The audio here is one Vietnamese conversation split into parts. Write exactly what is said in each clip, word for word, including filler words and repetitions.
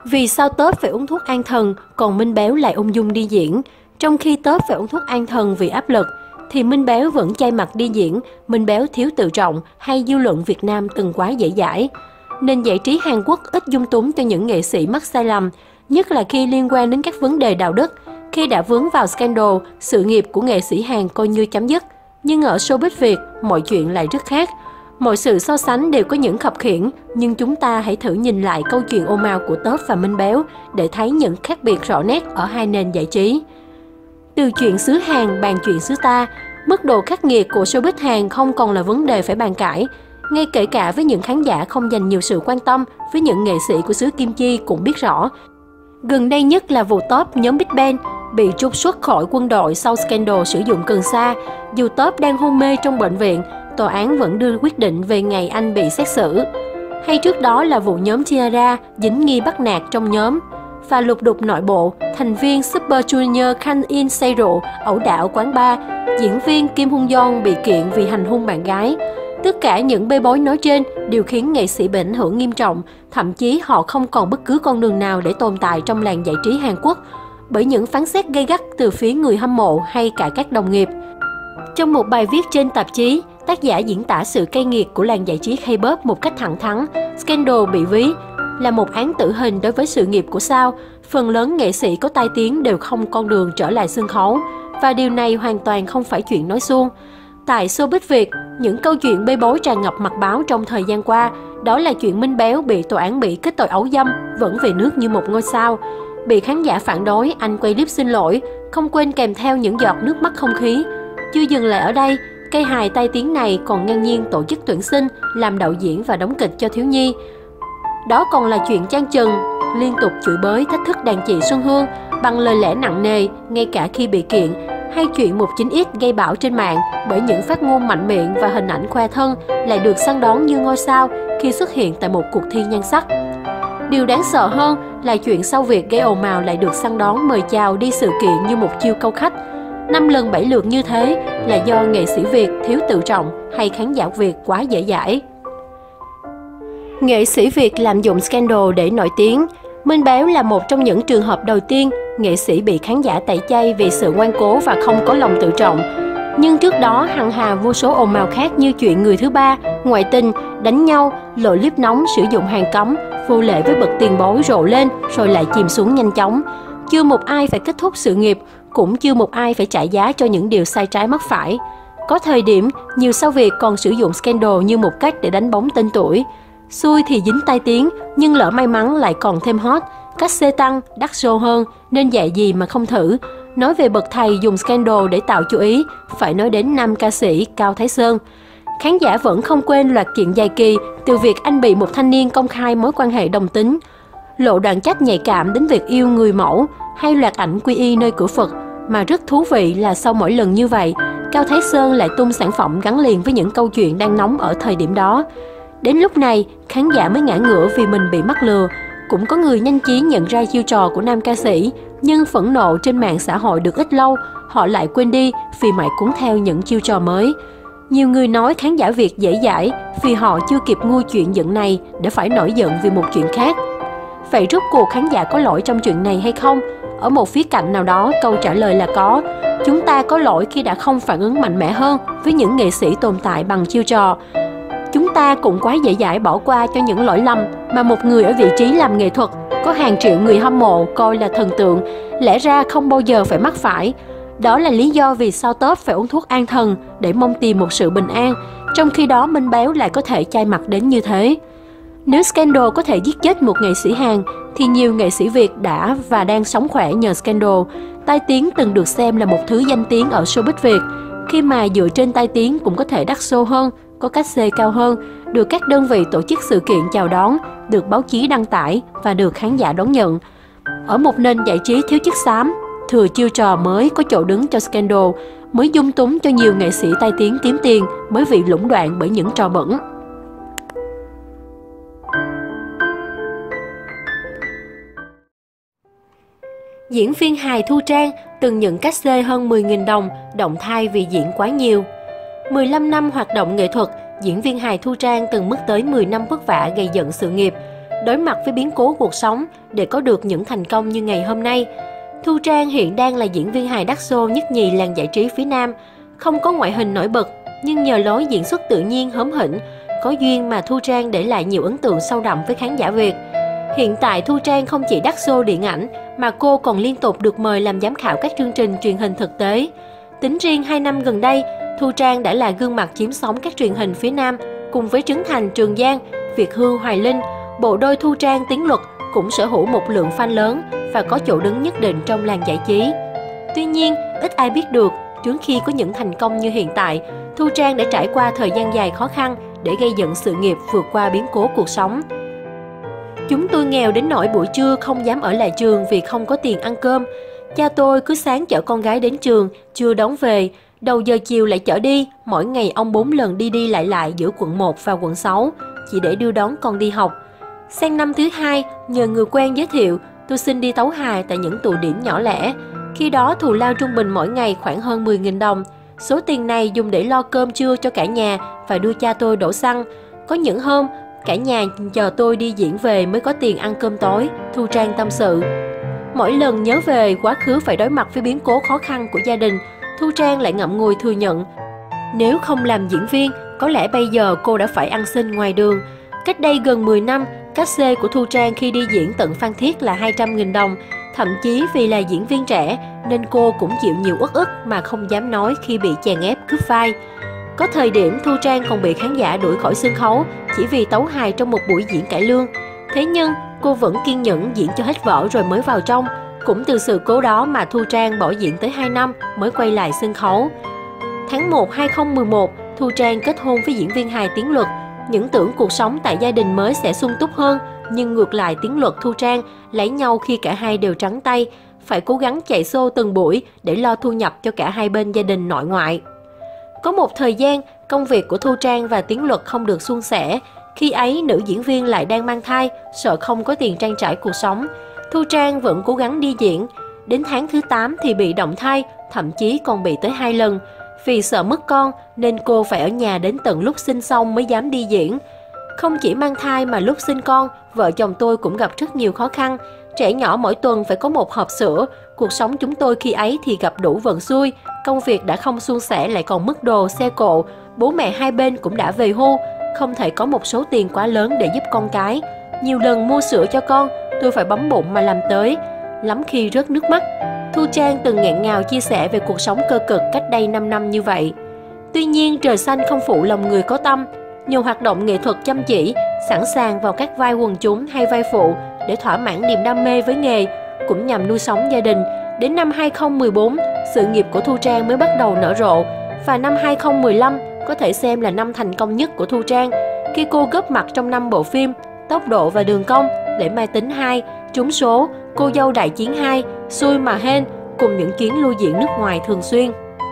Vì sao Tớp phải uống thuốc an thần, còn Minh Béo lại ung dung đi diễn? Trong khi Tớp phải uống thuốc an thần vì áp lực, thì Minh Béo vẫn chay mặt đi diễn. Minh Béo thiếu tự trọng hay dư luận Việt Nam từng quá dễ dãi? Nền giải trí Hàn Quốc ít dung túng cho những nghệ sĩ mắc sai lầm, nhất là khi liên quan đến các vấn đề đạo đức. Khi đã vướng vào scandal, sự nghiệp của nghệ sĩ Hàn coi như chấm dứt. Nhưng ở showbiz Việt, mọi chuyện lại rất khác. Mọi sự so sánh đều có những khập khiễng, nhưng chúng ta hãy thử nhìn lại câu chuyện ồn ào của Tớp và Minh Béo để thấy những khác biệt rõ nét ở hai nền giải trí. Từ chuyện xứ Hàn bàn chuyện xứ ta, mức độ khắc nghiệt của showbiz Hàn không còn là vấn đề phải bàn cãi. Ngay kể cả với những khán giả không dành nhiều sự quan tâm, với những nghệ sĩ của xứ Kim Chi cũng biết rõ. Gần đây nhất là vụ Tớp nhóm Big Bang bị trục xuất khỏi quân đội sau scandal sử dụng cần sa. Dù Tớp đang hôn mê trong bệnh viện, tòa án vẫn đưa quyết định về ngày anh bị xét xử. Hay trước đó là vụ nhóm Tiara dính nghi bắt nạt trong nhóm. Và lục đục nội bộ, thành viên Super Junior Kang In say rượu, ẩu đả ở quán bar, diễn viên Kim Hun Yeon bị kiện vì hành hung bạn gái. Tất cả những bê bối nói trên đều khiến nghệ sĩ bị ảnh hưởng nghiêm trọng, thậm chí họ không còn bất cứ con đường nào để tồn tại trong làng giải trí Hàn Quốc, bởi những phán xét gay gắt từ phía người hâm mộ hay cả các đồng nghiệp. Trong một bài viết trên tạp chí, tác giả diễn tả sự cay nghiệt của làng giải trí K-pop một cách thẳng thắn. Scandal bị ví là một án tử hình đối với sự nghiệp của sao. Phần lớn nghệ sĩ có tai tiếng đều không con đường trở lại sân khấu, và điều này hoàn toàn không phải chuyện nói suông. Tại showbiz Việt, những câu chuyện bê bối tràn ngập mặt báo trong thời gian qua, đó là chuyện Minh Béo bị tòa án Mỹ kết tội ấu dâm, vẫn về nước như một ngôi sao. Bị khán giả phản đối, anh quay clip xin lỗi, không quên kèm theo những giọt nước mắt không khí. Chưa dừng lại ở đây, cây hài tai tiếng này còn ngang nhiên tổ chức tuyển sinh, làm đạo diễn và đóng kịch cho thiếu nhi. Đó còn là chuyện Trang Trần liên tục chửi bới thách thức đàn chị Xuân Hương bằng lời lẽ nặng nề ngay cả khi bị kiện, hay chuyện một chín x gây bão trên mạng bởi những phát ngôn mạnh miệng và hình ảnh khoe thân lại được săn đón như ngôi sao khi xuất hiện tại một cuộc thi nhan sắc. Điều đáng sợ hơn là chuyện sau việc gây ồn ào lại được săn đón mời chào đi sự kiện như một chiêu câu khách. Năm lần bảy lượt như thế là do nghệ sĩ Việt thiếu tự trọng hay khán giả Việt quá dễ dãi. Nghệ sĩ Việt lạm dụng scandal để nổi tiếng. Minh Béo là một trong những trường hợp đầu tiên nghệ sĩ bị khán giả tẩy chay vì sự ngoan cố và không có lòng tự trọng. Nhưng trước đó hằng hà vô số ồn ào khác như chuyện người thứ ba, ngoại tình, đánh nhau, lộ clip nóng sử dụng hàng cấm, vô lễ với bậc tiền bối rộ lên rồi lại chìm xuống nhanh chóng. Chưa một ai phải kết thúc sự nghiệp, cũng chưa một ai phải trả giá cho những điều sai trái mắc phải. Có thời điểm, nhiều sao Việt còn sử dụng scandal như một cách để đánh bóng tên tuổi. Xui thì dính tai tiếng, nhưng lỡ may mắn lại còn thêm hot, cách xê tăng, đắt show hơn, nên dạy gì mà không thử. Nói về bậc thầy dùng scandal để tạo chú ý, phải nói đến nam ca sĩ Cao Thái Sơn. Khán giả vẫn không quên loạt kiện dài kỳ, từ việc anh bị một thanh niên công khai mối quan hệ đồng tính, lộ đoạn trách nhạy cảm đến việc yêu người mẫu, hay loạt ảnh quy y nơi cửa Phật. Mà rất thú vị là sau mỗi lần như vậy, Cao Thái Sơn lại tung sản phẩm gắn liền với những câu chuyện đang nóng ở thời điểm đó. Đến lúc này, khán giả mới ngã ngửa vì mình bị mắc lừa. Cũng có người nhanh trí nhận ra chiêu trò của nam ca sĩ, nhưng phẫn nộ trên mạng xã hội được ít lâu, họ lại quên đi vì mãi cuốn theo những chiêu trò mới. Nhiều người nói khán giả Việt dễ dãi vì họ chưa kịp ngu chuyện giận này để phải nổi giận vì một chuyện khác. Vậy rốt cuộc khán giả có lỗi trong chuyện này hay không? Ở một khía cạnh nào đó, câu trả lời là có. Chúng ta có lỗi khi đã không phản ứng mạnh mẽ hơn với những nghệ sĩ tồn tại bằng chiêu trò. Chúng ta cũng quá dễ dãi bỏ qua cho những lỗi lầm mà một người ở vị trí làm nghệ thuật, có hàng triệu người hâm mộ coi là thần tượng, lẽ ra không bao giờ phải mắc phải. Đó là lý do vì sao Tớp phải uống thuốc an thần để mong tìm một sự bình an, trong khi đó Minh Béo lại có thể chai mặt đến như thế. Nếu scandal có thể giết chết một nghệ sĩ Hàn, thì nhiều nghệ sĩ Việt đã và đang sống khỏe nhờ scandal. Tai tiếng từng được xem là một thứ danh tiếng ở showbiz Việt, khi mà dựa trên tai tiếng cũng có thể đắt show hơn, có cách xê cao hơn, được các đơn vị tổ chức sự kiện chào đón, được báo chí đăng tải và được khán giả đón nhận. Ở một nền giải trí thiếu chất xám, thừa chiêu trò mới có chỗ đứng cho scandal, mới dung túng cho nhiều nghệ sĩ tai tiếng kiếm tiền, mới bị lũng đoạn bởi những trò bẩn. Diễn viên hài Thu Trang từng nhận cát xê hơn mười nghìn đồng, động thai vì diễn quá nhiều. mười lăm năm hoạt động nghệ thuật, diễn viên hài Thu Trang từng mất tới mười năm vất vả gây dựng sự nghiệp. đối mặt với biến cố cuộc sống để có được những thành công như ngày hôm nay. Thu Trang hiện đang là diễn viên hài đắt xô nhất nhì làng giải trí phía Nam. Không có ngoại hình nổi bật, nhưng nhờ lối diễn xuất tự nhiên hóm hỉnh, có duyên mà Thu Trang để lại nhiều ấn tượng sâu đậm với khán giả Việt. Hiện tại Thu Trang không chỉ đắt xô điện ảnh, mà cô còn liên tục được mời làm giám khảo các chương trình truyền hình thực tế. Tính riêng hai năm gần đây, Thu Trang đã là gương mặt chiếm sóng các truyền hình phía Nam, cùng với Trấn Thành, Trường Giang, Việt Hương, Hoài Linh. Bộ đôi Thu Trang, Tiến Luật cũng sở hữu một lượng fan lớn và có chỗ đứng nhất định trong làng giải trí. Tuy nhiên, ít ai biết được, trước khi có những thành công như hiện tại, Thu Trang đã trải qua thời gian dài khó khăn để gây dựng sự nghiệp vượt qua biến cố cuộc sống. Chúng tôi nghèo đến nỗi buổi trưa không dám ở lại trường vì không có tiền ăn cơm. Cha tôi cứ sáng chở con gái đến trường, trưa đón về, đầu giờ chiều lại chở đi. Mỗi ngày ông bốn lần đi đi lại lại giữa quận một và quận sáu, chỉ để đưa đón con đi học. Sang năm thứ hai, nhờ người quen giới thiệu, tôi xin đi tấu hài tại những tụ điểm nhỏ lẻ. Khi đó thù lao trung bình mỗi ngày khoảng hơn mười nghìn đồng. Số tiền này dùng để lo cơm trưa cho cả nhà và đưa cha tôi đổ xăng. Có những hôm, cả nhà chờ tôi đi diễn về mới có tiền ăn cơm tối, Thu Trang tâm sự. Mỗi lần nhớ về quá khứ phải đối mặt với biến cố khó khăn của gia đình, Thu Trang lại ngậm ngùi thừa nhận. Nếu không làm diễn viên, có lẽ bây giờ cô đã phải ăn xin ngoài đường. Cách đây gần mười năm, cát xê của Thu Trang khi đi diễn tận Phan Thiết là hai trăm nghìn đồng. Thậm chí vì là diễn viên trẻ nên cô cũng chịu nhiều uất ức mà không dám nói khi bị chèn ép cướp vai. Có thời điểm Thu Trang còn bị khán giả đuổi khỏi sân khấu chỉ vì tấu hài trong một buổi diễn cải lương. Thế nhưng cô vẫn kiên nhẫn diễn cho hết vở rồi mới vào trong. Cũng từ sự cố đó mà Thu Trang bỏ diễn tới hai năm mới quay lại sân khấu. Tháng một năm hai nghìn không trăm mười một, Thu Trang kết hôn với diễn viên hài Tiến Luật. Những tưởng cuộc sống tại gia đình mới sẽ sung túc hơn, nhưng ngược lại Tiến Luật, Thu Trang lấy nhau khi cả hai đều trắng tay, phải cố gắng chạy xô từng buổi để lo thu nhập cho cả hai bên gia đình nội ngoại. Có một thời gian, công việc của Thu Trang và Tiến Luật không được suôn sẻ. Khi ấy, nữ diễn viên lại đang mang thai, sợ không có tiền trang trải cuộc sống. Thu Trang vẫn cố gắng đi diễn. Đến tháng thứ tám thì bị động thai, thậm chí còn bị tới hai lần. Vì sợ mất con nên cô phải ở nhà đến tận lúc sinh xong mới dám đi diễn. Không chỉ mang thai mà lúc sinh con, vợ chồng tôi cũng gặp rất nhiều khó khăn. Trẻ nhỏ mỗi tuần phải có một hộp sữa. Cuộc sống chúng tôi khi ấy thì gặp đủ vận xui. Công việc đã không suôn sẻ lại còn mất đồ, xe cộ. Bố mẹ hai bên cũng đã về hưu, không thể có một số tiền quá lớn để giúp con cái. Nhiều lần mua sữa cho con, tôi phải bấm bụng mà làm tới. Lắm khi rớt nước mắt. Thu Trang từng nghẹn ngào chia sẻ về cuộc sống cơ cực cách đây năm năm như vậy. Tuy nhiên, trời xanh không phụ lòng người có tâm. Nhiều hoạt động nghệ thuật chăm chỉ, sẵn sàng vào các vai quần chúng hay vai phụ để thỏa mãn niềm đam mê với nghề, cũng nhằm nuôi sống gia đình. Đến năm hai nghìn không trăm mười bốn, sự nghiệp của Thu Trang mới bắt đầu nở rộ. Và năm hai nghìn không trăm mười lăm có thể xem là năm thành công nhất của Thu Trang, khi cô góp mặt trong năm bộ phim Tốc độ và Đường Cong, Lễ Mai Tính hai, Trúng số, Cô dâu Đại chiến hai, Xui mà hên, cùng những chuyến lưu diễn nước ngoài thường xuyên.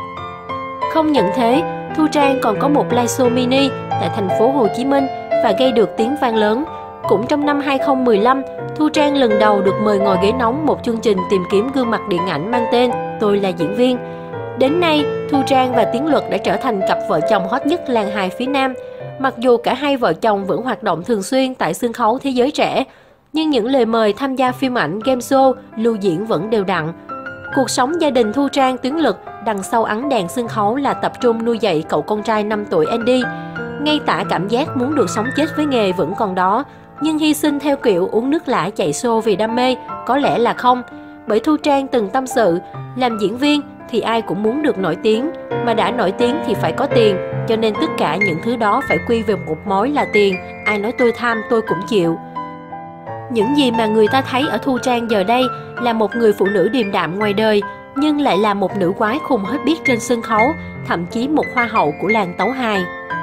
Không những thế, Thu Trang còn có một live show mini tại thành phố Hồ Chí Minh và gây được tiếng vang lớn. Cũng trong năm hai nghìn không trăm mười lăm, Thu Trang lần đầu được mời ngồi ghế nóng một chương trình tìm kiếm gương mặt điện ảnh mang tên Tôi là diễn viên. Đến nay, Thu Trang và Tiến Luật đã trở thành cặp vợ chồng hot nhất làng hài phía Nam. Mặc dù cả hai vợ chồng vẫn hoạt động thường xuyên tại sân khấu thế giới trẻ, nhưng những lời mời tham gia phim ảnh, game show, lưu diễn vẫn đều đặn. Cuộc sống gia đình Thu Trang, Tiến Luật đằng sau ánh đèn sân khấu là tập trung nuôi dạy cậu con trai năm tuổi Andy. Ngay cả cảm giác muốn được sống chết với nghề vẫn còn đó, nhưng hy sinh theo kiểu uống nước lã chạy xô vì đam mê có lẽ là không. Bởi Thu Trang từng tâm sự, làm diễn viên thì ai cũng muốn được nổi tiếng, mà đã nổi tiếng thì phải có tiền, cho nên tất cả những thứ đó phải quy về một mối là tiền. Ai nói tôi tham tôi cũng chịu. Những gì mà người ta thấy ở Thu Trang giờ đây là một người phụ nữ điềm đạm ngoài đời, nhưng lại là một nữ quái khùng hết biết trên sân khấu, thậm chí một hoa hậu của làng tấu hài.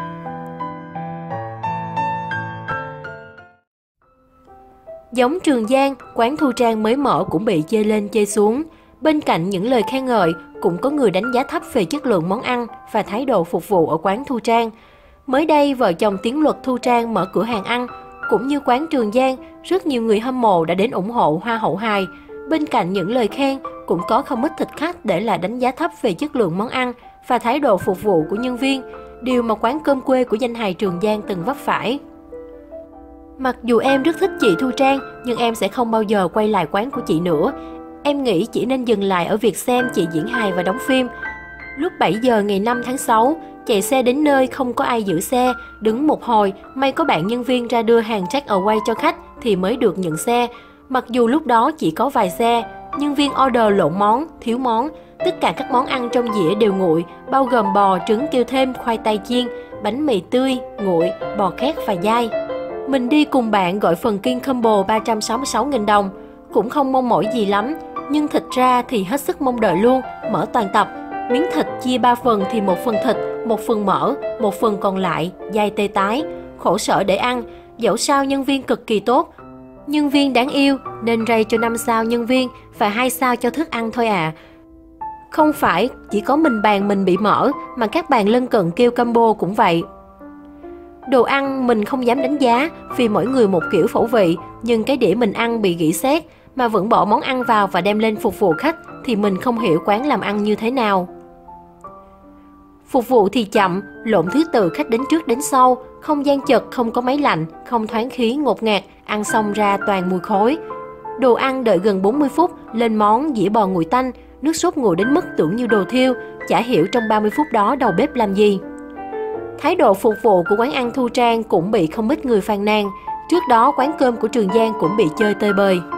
Giống Trường Giang, quán Thu Trang mới mở cũng bị chê lên chê xuống. Bên cạnh những lời khen ngợi, cũng có người đánh giá thấp về chất lượng món ăn và thái độ phục vụ ở quán Thu Trang. Mới đây, vợ chồng Tiến Luật, Thu Trang mở cửa hàng ăn. Cũng như quán Trường Giang, rất nhiều người hâm mộ đã đến ủng hộ hoa hậu hài. Bên cạnh những lời khen, cũng có không ít thực khách để lại đánh giá thấp về chất lượng món ăn và thái độ phục vụ của nhân viên, điều mà quán cơm quê của danh hài Trường Giang từng vấp phải. Mặc dù em rất thích chị Thu Trang, nhưng em sẽ không bao giờ quay lại quán của chị nữa. Em nghĩ chỉ nên dừng lại ở việc xem chị diễn hài và đóng phim. Lúc bảy giờ ngày năm tháng sáu, chạy xe đến nơi không có ai giữ xe, đứng một hồi, may có bạn nhân viên ra đưa hàng take away cho khách thì mới được nhận xe. Mặc dù lúc đó chỉ có vài xe, nhân viên order lộn món, thiếu món. Tất cả các món ăn trong dĩa đều nguội, bao gồm bò, trứng kêu thêm, khoai tây chiên, bánh mì tươi, nguội, bò khét và dai. Mình đi cùng bạn gọi phần King Combo ba trăm sáu mươi sáu nghìn đồng. Cũng không mong mỏi gì lắm, nhưng thịt ra thì hết sức mong đợi luôn, mở toàn tập. Miếng thịt chia ba phần thì một phần thịt, một phần mỡ, một phần còn lại, dai tê tái. Khổ sở để ăn, dẫu sao nhân viên cực kỳ tốt. Nhân viên đáng yêu nên rate cho năm sao nhân viên và hai sao cho thức ăn thôi à. Không phải chỉ có mình bàn mình bị mỡ mà các bàn lân cận kêu combo cũng vậy. Đồ ăn mình không dám đánh giá vì mỗi người một kiểu khẩu vị, nhưng cái đĩa mình ăn bị rỉ sét mà vẫn bỏ món ăn vào và đem lên phục vụ khách thì mình không hiểu quán làm ăn như thế nào. Phục vụ thì chậm, lộn thứ tự khách đến trước đến sau, không gian chật, không có máy lạnh, không thoáng khí ngột ngạt, ăn xong ra toàn mùi khói. Đồ ăn đợi gần bốn mươi phút, lên món dĩa bò nguội tanh, nước sốt nguội đến mức tưởng như đồ thiêu, chả hiểu trong ba mươi phút đó đầu bếp làm gì. Thái độ phục vụ của quán ăn Thu Trang cũng bị không ít người phàn nàn. Trước đó quán cơm của Trường Giang cũng bị chơi tơi bời.